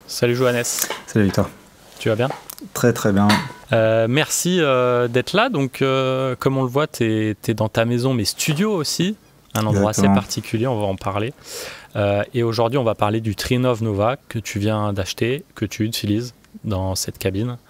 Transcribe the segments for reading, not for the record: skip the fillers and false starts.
Salut Johannes. Salut Victor. Tu vas bien? Très très bien. Merci d'être là. Donc, comme on le voit, tu es dans ta maison, mais studio aussi. Un endroit assez particulier, on va en parler. Et aujourd'hui, on va parler du Trinnov Nova que tu viens d'acheter, que tu utilises dans cette cabine.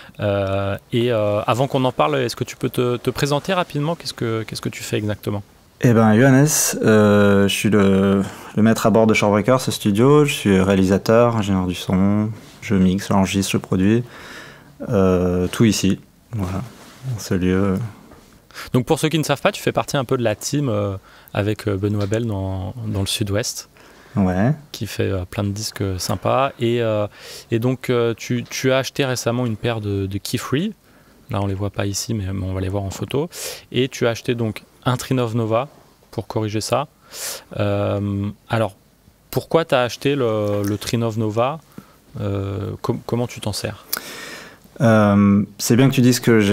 Avant qu'on en parle, est-ce que tu peux te présenter rapidement? Qu'est-ce que tu fais exactement? Eh bien, Johannes, je suis le maître à bord de Shorebreaker, ce studio. Je suis réalisateur, ingénieur du son, je mixe, j'enregistre, je produis. Tout ici, voilà, dans ce lieu. Donc pour ceux qui ne savent pas, tu fais partie un peu de la team avec Benoît Bell dans le sud-ouest. Ouais. Qui fait plein de disques sympas. Et donc tu as acheté récemment une paire de Key-Free. Là on les voit pas ici, mais on va les voir en photo. Et tu as acheté donc un Trinnov Nova pour corriger ça. Alors pourquoi tu as acheté le Trinnov Nova? Comment tu t'en sers? C'est bien que tu dises que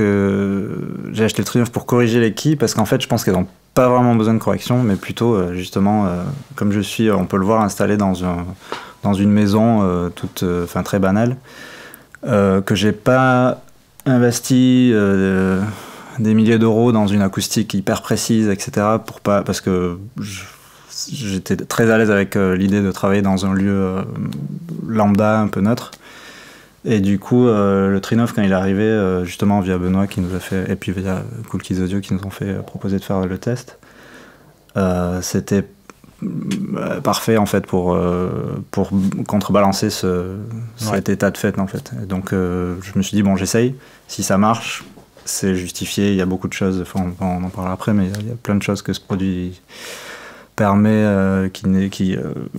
j'ai acheté le Trinnov pour corriger les keys, parce qu'en fait je pense qu'elles n'ont pas vraiment besoin de correction, mais plutôt justement comme je suis, on peut le voir, installé dans une maison toute très banale, que j'ai pas investi des milliers d'euros dans une acoustique hyper précise, etc. parce que j'étais très à l'aise avec l'idée de travailler dans un lieu lambda, un peu neutre. Et du coup, le Trinnov, quand il est arrivé, justement via Benoît qui nous a fait, et puis via Cool Kids Audio qui nous ont fait proposer de faire le test, c'était parfait en fait pour contrebalancer cet état de fait en fait. Et donc je me suis dit bon, j'essaye, si ça marche, c'est justifié. Il y a beaucoup de choses, enfin, on en parlera après, mais il y a plein de choses que ce produit permet qui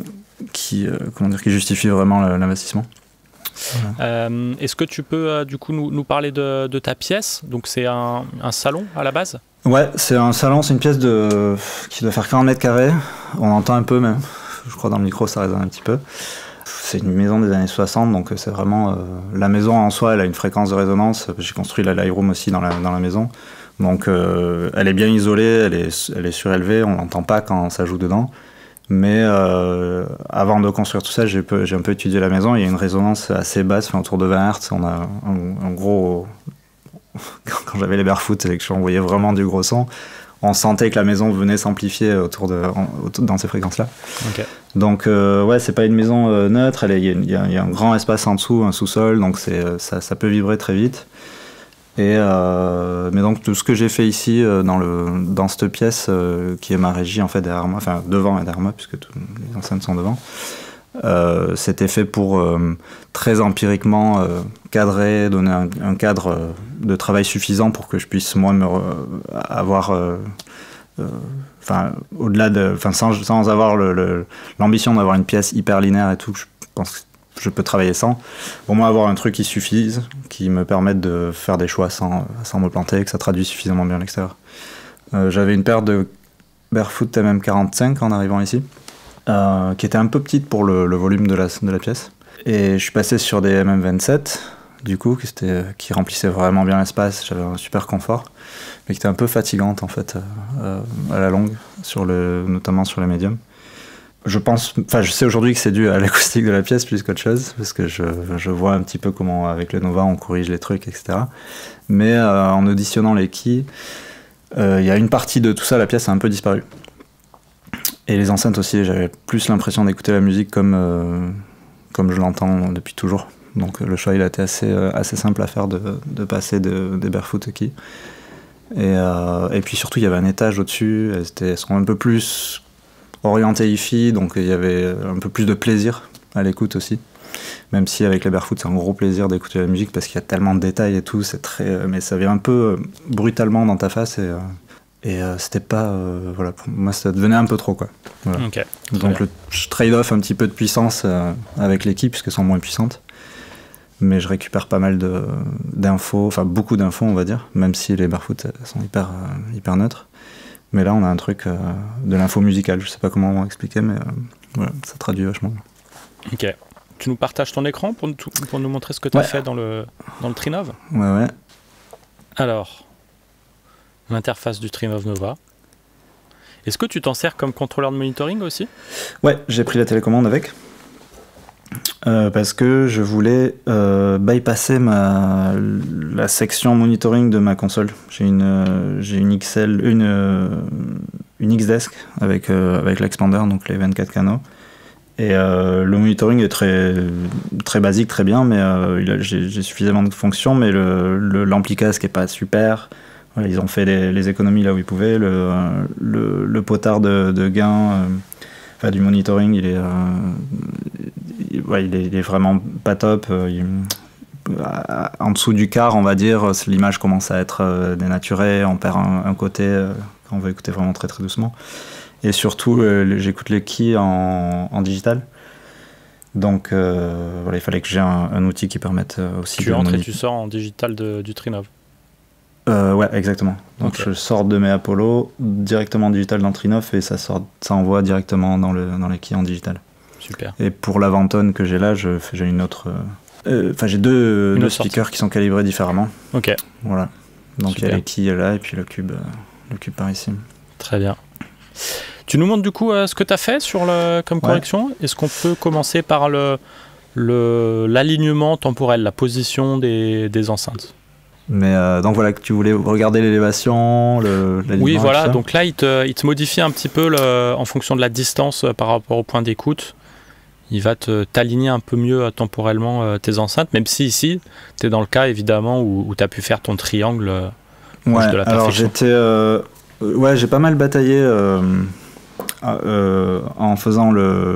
justifient vraiment l'investissement. Voilà. Est-ce que tu peux du coup nous parler de ta pièce? Donc c'est un salon à la base? Ouais, c'est un salon, c'est une pièce qui doit faire 40 mètres carrés. On entend un peu même, je crois dans le micro ça résonne un petit peu. C'est une maison des années 60, donc c'est vraiment... la maison en soi, elle a une fréquence de résonance. J'ai construit la live room aussi dans la maison. Donc elle est bien isolée, elle est surélevée, on n'entend pas quand ça joue dedans. Mais avant de construire tout ça, j'ai un peu étudié la maison. Il y a une résonance assez basse, autour de 20 Hz. On a un gros... Quand j'avais les Barefoot et que j'envoyais vraiment du gros son, on sentait que la maison venait s'amplifier dans ces fréquences-là. Okay. Donc ouais, c'est pas une maison neutre. Il y a un grand espace en dessous, un sous-sol, donc ça peut vibrer très vite. Mais donc tout ce que j'ai fait ici dans cette pièce qui est ma régie en fait derrière moi, enfin devant et derrière moi puisque les enceintes sont devant, c'était fait pour très empiriquement cadrer, donner un cadre de travail suffisant pour que je puisse moi avoir au-delà de, sans avoir l'ambition d'avoir une pièce hyper linéaire et tout. Je pense que je peux travailler sans. Pour moi, avoir un truc qui suffise, qui me permette de faire des choix sans me planter, que ça traduit suffisamment bien l'extérieur. J'avais une paire de Barefoot MM45 en arrivant ici, qui était un peu petite pour le volume de la pièce. Et je suis passé sur des MM27, du coup, qui remplissaient vraiment bien l'espace. J'avais un super confort, mais qui était un peu fatigante en fait, à la longue, notamment sur les médiums. Je sais aujourd'hui que c'est dû à l'acoustique de la pièce plus qu'autre chose, parce que je vois un petit peu comment, avec le Nova, on corrige les trucs, etc. Mais en auditionnant les keys, il y a une partie de tout ça, la pièce a un peu disparu. Et les enceintes aussi, j'avais plus l'impression d'écouter la musique comme je l'entends depuis toujours. Donc le choix, il a été assez simple à faire de passer des Barefoot keys. Et puis surtout, il y avait un étage au-dessus, elles sont un peu plus orienté hi-fi, donc il y avait un peu plus de plaisir à l'écoute aussi. Même si avec les Barefoot, c'est un gros plaisir d'écouter la musique parce qu'il y a tellement de détails et tout, mais ça vient un peu brutalement dans ta face et c'était pas... voilà, pour moi, ça devenait un peu trop, quoi. Voilà. Okay, donc je trade-off un petit peu de puissance avec l'équipe, puisqu'elles sont moins puissantes. Mais je récupère pas mal d'infos, enfin beaucoup d'infos, on va dire, même si les Barefoot sont hyper neutres. Mais là, on a un truc de l'info musicale. Je sais pas comment expliquer, mais voilà, ça traduit vachement. Ok. Tu nous partages ton écran pour nous montrer ce que tu as fait dans le Trinnov? Ouais. Alors, l'interface du Trinnov Nova. Est-ce que tu t'en sers comme contrôleur de monitoring aussi? Ouais, j'ai pris la télécommande avec. Parce que je voulais bypasser la section monitoring de ma console. J'ai une XL, une Xdesk avec l'Expander, donc les 24 canaux. Et le monitoring est très, très basique, très bien, mais j'ai suffisamment de fonctions, mais l'ampli casque est pas super. Voilà, ils ont fait les économies là où ils pouvaient. Le potard de gain du monitoring, il est vraiment pas top. En dessous du quart, on va dire, l'image commence à être dénaturée, on perd un côté quand on veut écouter vraiment très très doucement. Et surtout, j'écoute les keys en digital. Donc il fallait que j'ai un outil qui permette aussi tu entres et tu sors en digital du Trinov. Ouais, exactement. Donc Okay. Je sors de mes Apollo directement en digital dans Trinov et ça envoie directement dans les keys en digital. Super. Et pour la Ventone que j'ai là, j'ai une autre. J'ai deux speakers qui sont calibrés différemment. Ok. Voilà. Donc il y a les keys là et puis le cube par ici. Très bien. Tu nous montres du coup ce que tu as fait comme correction. Est-ce qu'on peut commencer par l'alignement temporel, la position des enceintes? Mais donc voilà, que tu voulais regarder l'élévation, l'alignement. Oui, voilà. Donc là, il te modifie un petit peu en fonction de la distance par rapport au point d'écoute. Il va t'aligner un peu mieux temporellement tes enceintes, même si ici, tu es dans le cas évidemment où tu as pu faire ton triangle proche de la perfection. Alors j'ai pas mal bataillé en faisant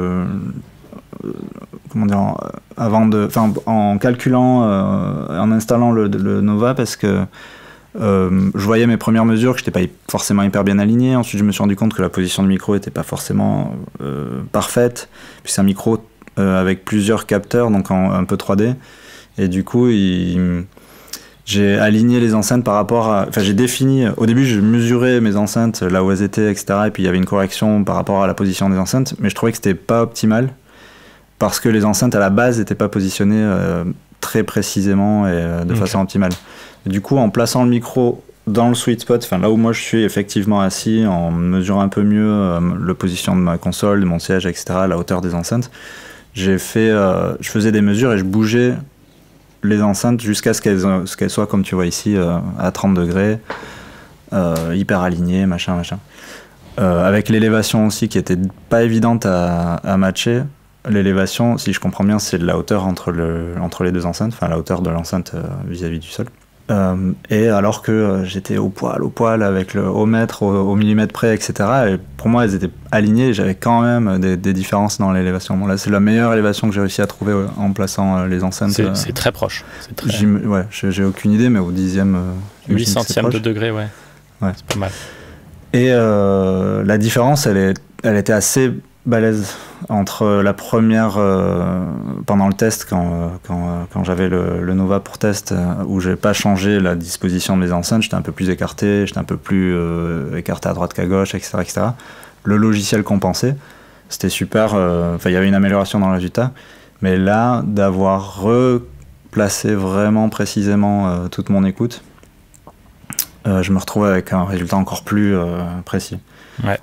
en calculant, en installant le Nova, parce que je voyais mes premières mesures que je n'étais pas forcément hyper bien aligné. Ensuite, je me suis rendu compte que la position de micro n'était pas forcément parfaite. Puis c'est un micro avec plusieurs capteurs, donc un peu 3D. Et du coup, j'ai aligné les enceintes par rapport à... Enfin, j'ai défini... Au début, je mesurais mes enceintes, là où elles étaient, etc. Et puis, il y avait une correction par rapport à la position des enceintes. Mais je trouvais que c'était pas optimal, parce que les enceintes, à la base, n'étaient pas positionnées très précisément et de façon optimale. Et du coup, en plaçant le micro dans le sweet spot, enfin là où moi je suis effectivement assis, en mesurant un peu mieux la position de ma console, de mon siège, etc., la hauteur des enceintes, je faisais des mesures et je bougeais les enceintes jusqu'à ce qu'elles soient, comme tu vois ici, à 30 degrés, hyper alignées, machin. Avec l'élévation aussi qui était pas évidente à matcher. L'élévation, si je comprends bien, c'est la hauteur entre les deux enceintes, enfin la hauteur de l'enceinte vis-à-vis du sol. Et alors que j'étais au poil, avec au mètre, au millimètre près, etc. Et pour moi, elles étaient alignées. J'avais quand même des différences dans l'élévation. Bon, là, c'est la meilleure élévation que j'ai réussi à trouver en plaçant les enceintes. C'est très proche. J'ai aucune idée, mais au 10e... 8 centièmes de degré, ouais. C'est pas mal. Et la différence, elle était assez balèze entre la première pendant le test quand j'avais le Nova pour test où j'ai pas changé la disposition de mes enceintes, j'étais un peu plus écarté, écarté à droite qu'à gauche, etc. Le logiciel compensait, c'était super, il y avait une amélioration dans le résultat, mais là d'avoir replacé vraiment précisément toute mon écoute, je me retrouvais avec un résultat encore plus précis. Ouais.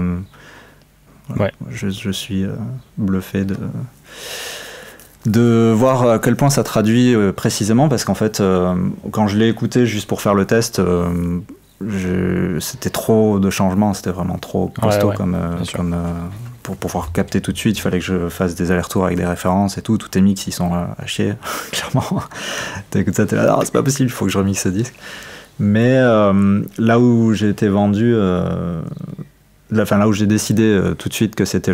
Je suis bluffé de voir à quel point ça traduit précisément, parce qu'en fait, quand je l'ai écouté juste pour faire le test, c'était trop de changements, c'était vraiment trop costaud pour pouvoir capter tout de suite. Il fallait que je fasse des allers-retours avec des références et tout tes mix ils sont à chier, clairement. T'écoutes ça, t'es là, non, c'est pas possible, il faut que je remixe ce disque. Mais là où j'ai été vendu... là où j'ai décidé tout de suite que c'était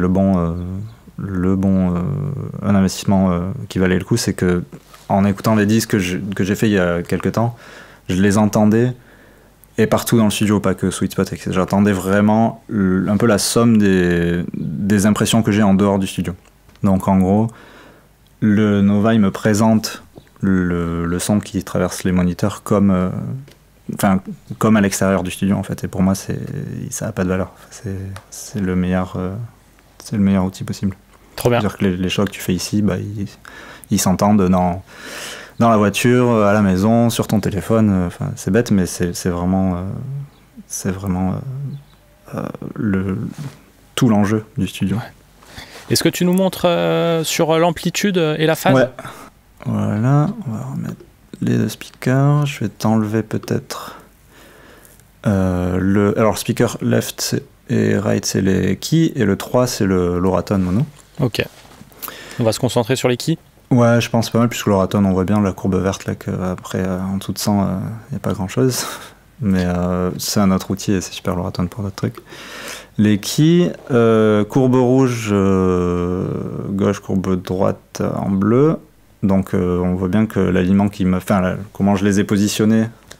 un investissement qui valait le coup, c'est que en écoutant les disques que j'ai fait il y a quelques temps, je les entendais et partout dans le studio, pas que Sweet Spot, etc. J'entendais vraiment un peu la somme des impressions que j'ai en dehors du studio. Donc en gros, le Nova il me présente le son qui traverse les moniteurs comme à l'extérieur du studio en fait, et pour moi ça n'a pas de valeur, c'est le meilleur outil possible. Trop bien. C'est-à-dire que les choix que tu fais ici, ils s'entendent dans la voiture, à la maison, sur ton téléphone, c'est bête, mais c'est vraiment tout l'enjeu du studio. Est-ce que tu nous montres sur l'amplitude et la phase? Ouais. Voilà, on va remettre les deux speakers. Je vais t'enlever peut-être alors speaker left et right c'est les keys et le 3 c'est l'Auraton mono. Ok. On va se concentrer sur les keys. Ouais, je pense pas mal puisque l'Auraton on voit bien la courbe verte là qu'après en dessous de 100 il n'y a pas grand chose. Mais c'est un autre outil et c'est super l'Auraton pour d'autres trucs. Les keys, courbe rouge gauche, courbe droite en bleu. Donc on voit bien que l'alignement qui me... Enfin, comment je les ai positionnés,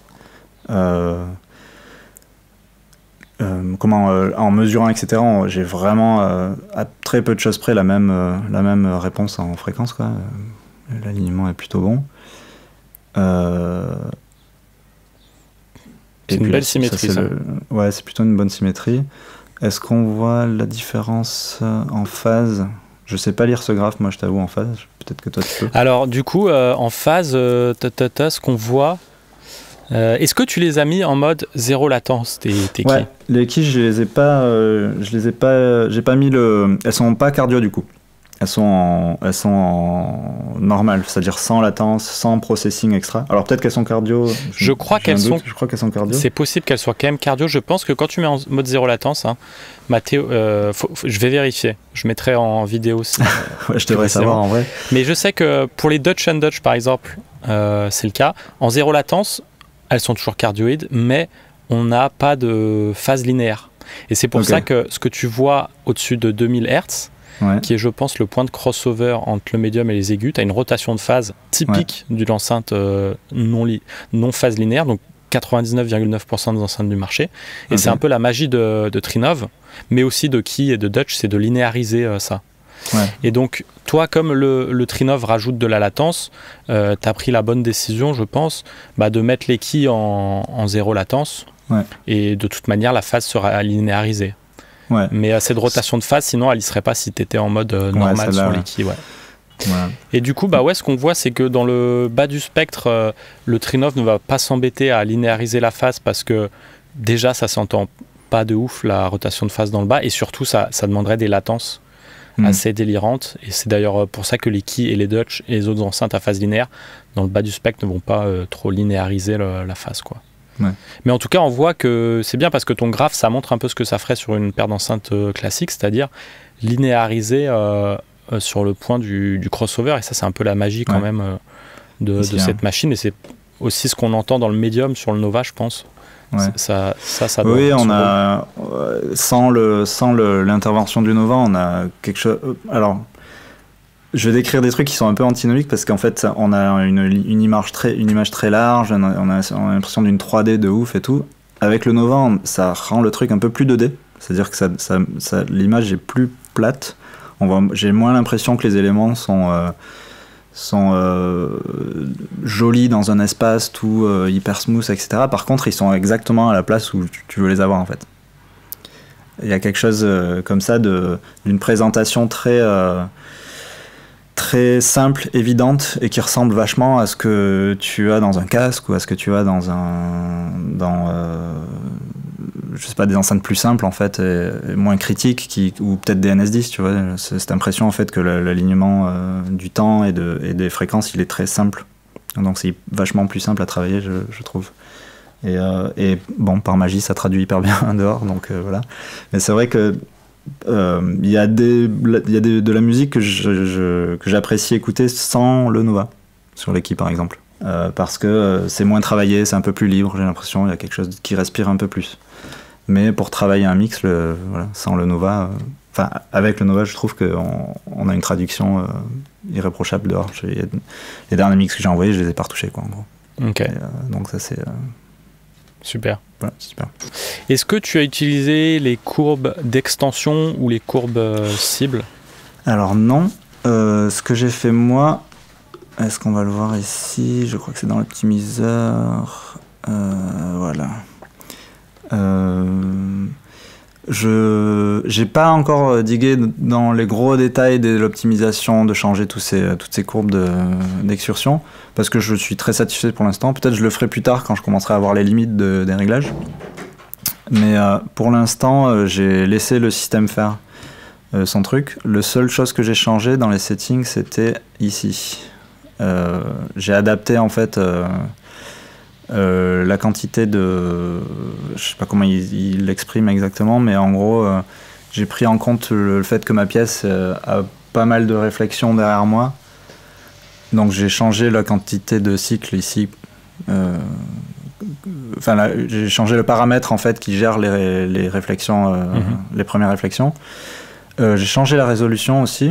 en mesurant, etc., j'ai vraiment, à très peu de choses près, la même réponse en fréquence, quoi. L'alignement est plutôt bon. C'est une belle symétrie, ça. Ouais, c'est plutôt une bonne symétrie. Est-ce qu'on voit la différence en phase ? Je sais pas lire ce graphe, moi je t'avoue en phase. Peut-être que toi tu peux. Alors du coup, en phase, ce qu'on voit, est-ce que tu les as mis en mode zéro latence tes keys? Ouais, les keys j'ai pas mis elles sont pas cardio du coup. Elles sont en normal, c'est-à-dire sans latence, sans processing extra. Alors peut-être qu'elles sont cardio. Je crois qu'elles sont cardio. C'est possible qu'elles soient quand même cardio. Je pense que quand tu mets en mode zéro latence, hein, Mathéo, je vais vérifier. Je mettrai en vidéo aussi. Ouais, je devrais savoir en vrai. Mais je sais que pour les Dutch and Dutch par exemple, c'est le cas. En zéro latence, elles sont toujours cardioïdes, mais on n'a pas de phase linéaire. Et c'est pour ça que ce que tu vois au-dessus de 2000 Hz, ouais, qui est, je pense, le point de crossover entre le médium et les aigus. Tu as une rotation de phase typique d'une enceinte non phase linéaire, donc 99,9% des enceintes du marché. Et c'est un peu la magie de Trinov, mais aussi de Key et de Dutch, c'est de linéariser ça. Ouais. Et donc, toi, comme le Trinov rajoute de la latence, tu as pris la bonne décision, je pense, de mettre les keys en zéro latence. Ouais. Et de toute manière, la phase sera linéarisée. Ouais. Mais cette rotation de phase, sinon, elle n'y serait pas si tu étais en mode normal sur les keys. Ouais. Voilà. Et du coup, ce qu'on voit, c'est que dans le bas du spectre, le Trinov ne va pas s'embêter à linéariser la phase parce que déjà, ça s'entend pas de ouf, la rotation de phase dans le bas. Et surtout, ça demanderait des latences assez délirantes. Et c'est d'ailleurs pour ça que les keys et les Dutch et les autres enceintes à phase linéaire, dans le bas du spectre, ne vont pas trop linéariser la phase, quoi. Ouais. Mais en tout cas, on voit que c'est bien parce que ton graphe, ça montre un peu ce que ça ferait sur une paire d'enceintes classique, c'est-à-dire linéariser sur le point du crossover. Et ça, c'est un peu la magie quand même de cette machine. Et c'est aussi ce qu'on entend dans le médium sur le Nova, je pense. Ouais. Ça oui, on a sans l'intervention du Nova, on a quelque chose. Alors, je vais décrire des trucs qui sont un peu antinomiques parce qu'en fait, on a une image très large, on a l'impression d'une 3D de ouf et tout. Avec le Nova, ça rend le truc un peu plus 2D, c'est-à-dire que l'image est plus plate. J'ai moins l'impression que les éléments sont jolis dans un espace tout hyper smooth, etc. Par contre, ils sont exactement à la place où tu veux les avoir, en fait. Il y a quelque chose comme ça d'une présentation très simple, évidente et qui ressemble vachement à ce que tu as dans un casque ou à ce que tu as dans je sais pas, des enceintes plus simples en fait et moins critiques ou peut-être des NS10, tu vois, cette impression en fait que l'alignement du temps et des fréquences il est très simple, donc c'est vachement plus simple à travailler, je trouve. Et bon, par magie ça traduit hyper bien dehors, donc voilà. Mais c'est vrai que il y a de la musique que j'apprécie écouter sans le Nova sur les keys par exemple, parce que c'est moins travaillé, c'est un peu plus libre, j'ai l'impression, il y a quelque chose qui respire un peu plus. Mais pour travailler un mix, sans le Nova, avec le Nova, je trouve qu'on a une traduction irréprochable dehors. Les derniers mix que j'ai envoyés, je les ai pas retouchés, quoi, en gros. Okay. Donc ça c'est super. Voilà, super. Est-ce que tu as utilisé les courbes d'extension ou les courbes cibles? Alors non. Ce que j'ai fait moi, est-ce qu'on va le voir ici? Je crois que c'est dans l'optimiseur. Voilà. J'ai pas encore digué dans les gros détails de l'optimisation, de changer toutes ces courbes d'excursion, parce que je suis très satisfait pour l'instant. Peut-être je le ferai plus tard quand je commencerai à voir les limites des réglages. Mais pour l'instant, j'ai laissé le système faire. son truc. Le seule chose que j'ai changé dans les settings, c'était ici. J'ai adapté en fait la quantité de... Je sais pas comment il l'exprime exactement, mais en gros, j'ai pris en compte le fait que ma pièce a pas mal de réflexions derrière moi. Donc j'ai changé la quantité de cycles ici. J'ai changé le paramètre en fait qui gère les réflexions, les premières réflexions. J'ai changé la résolution aussi.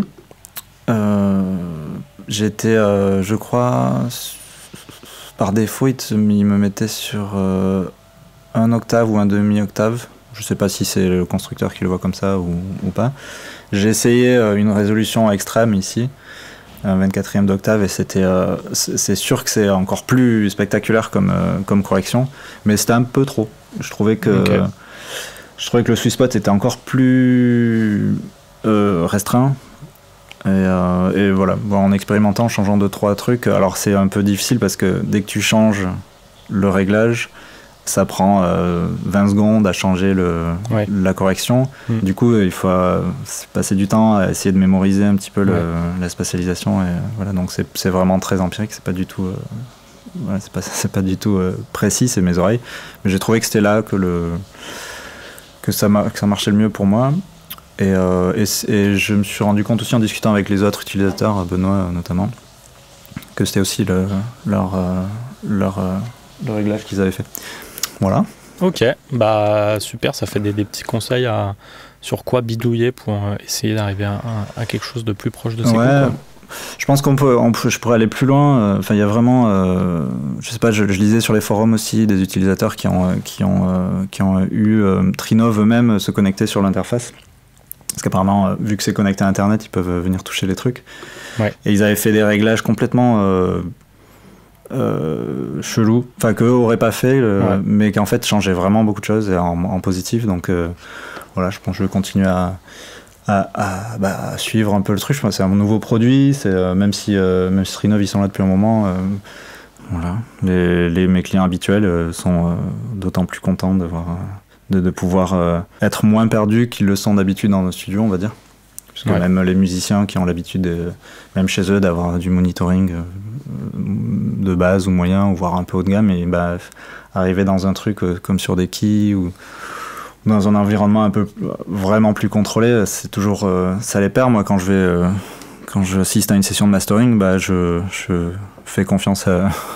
J'étais, je crois, par défaut, il me mettait sur un octave ou un demi-octave. Je sais pas si c'est le constructeur qui le voit comme ça ou pas. J'ai essayé une résolution extrême ici, un 24e d'octave, et c'est sûr que c'est encore plus spectaculaire comme correction, mais c'était un peu trop. Je trouvais que le sweet spot était encore plus restreint. Et voilà, en expérimentant, en changeant 2-3 trucs, alors c'est un peu difficile parce que dès que tu changes le réglage, ça prend 20 secondes à changer la correction. Du coup, il faut passer du temps à essayer de mémoriser un petit peu la spatialisation. Et voilà, donc c'est vraiment très empirique, c'est pas du tout, c'est pas du tout précis, c'est mes oreilles. Mais j'ai trouvé que c'était là que ça marchait le mieux pour moi. Et je me suis rendu compte aussi en discutant avec les autres utilisateurs, Benoît notamment, que c'était aussi leur réglage qu'ils avaient fait. Voilà. Ok, bah super, ça fait des petits conseils sur quoi bidouiller pour essayer d'arriver à quelque chose de plus proche de ses goûts, quoi. Je pense je pourrais aller plus loin. Enfin, il y a vraiment, je sais pas, je lisais sur les forums aussi des utilisateurs qui ont eu Trinov eux-mêmes se connecter sur l'interface. Parce qu'apparemment, vu que c'est connecté à Internet, ils peuvent venir toucher les trucs. Ouais. Et ils avaient fait des réglages complètement chelous, enfin qu'eux n'auraient pas fait, mais qui en fait changeaient vraiment beaucoup de choses en positif. Donc voilà, je pense que je vais continuer à suivre un peu le truc. Je pense que c'est un nouveau produit, même si Trinov ils sont là depuis un moment. Voilà, mes clients habituels sont d'autant plus contents de pouvoir être moins perdus qu'ils le sont d'habitude dans nos studios, on va dire. Parce que même les musiciens qui ont l'habitude, même chez eux, d'avoir du monitoring de base ou moyen, ou voire un peu haut de gamme, et arriver dans un truc comme sur des keys ou dans un environnement un peu vraiment plus contrôlé, c'est toujours... ça les perd, moi, quand j'assiste à une session de mastering, je fais confiance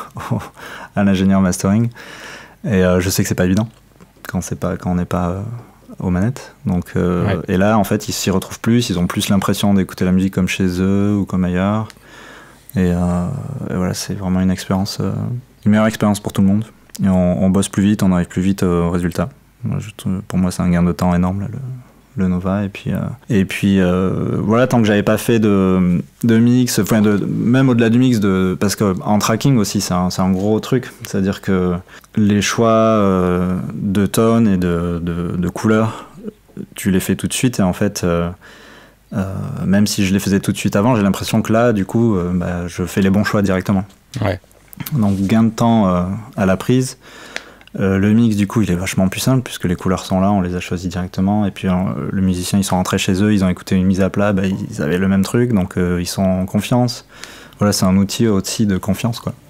à l'ingénieur mastering, et je sais que c'est pas évident quand on n'est pas aux manettes. Donc, et là, en fait, ils s'y retrouvent plus, ils ont plus l'impression d'écouter la musique comme chez eux ou comme ailleurs. Et voilà, c'est vraiment une meilleure expérience pour tout le monde. Et on bosse plus vite, on arrive plus vite au résultat. Pour moi, c'est un gain de temps énorme, là, le Nova. Et puis voilà, tant que j'avais pas fait de mix, même au-delà du mix, parce qu'en tracking aussi, c'est un gros truc. C'est-à-dire que les choix de tones et de couleurs, tu les fais tout de suite, et en fait, même si je les faisais tout de suite avant, j'ai l'impression que là, du coup, je fais les bons choix directement. Ouais. Donc gain de temps à la prise. Le mix, du coup, il est vachement plus simple puisque les couleurs sont là, on les a choisies directement. Et puis le musicien, ils sont rentrés chez eux, ils ont écouté une mise à plat, ils avaient le même truc, donc ils sont en confiance. Voilà, c'est un outil aussi de confiance, quoi.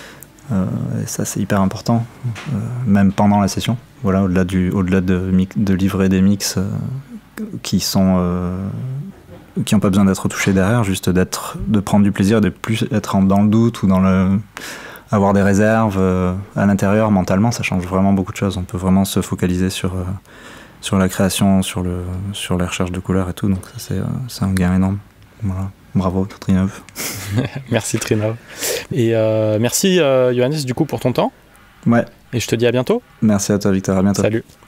Et ça, c'est hyper important, même pendant la session. Voilà, au-delà de livrer des mix qui n'ont pas besoin d'être touchés derrière, juste de prendre du plaisir, de plus être dans le doute ou avoir des réserves à l'intérieur mentalement, ça change vraiment beaucoup de choses. On peut vraiment se focaliser sur la création, sur la recherche de couleurs et tout. Donc ça, c'est un gain énorme. Voilà. Bravo Trinov. Merci Trinov. Et merci Johannes du coup pour ton temps. Ouais. Et je te dis à bientôt. Merci à toi Victor, à bientôt. Salut.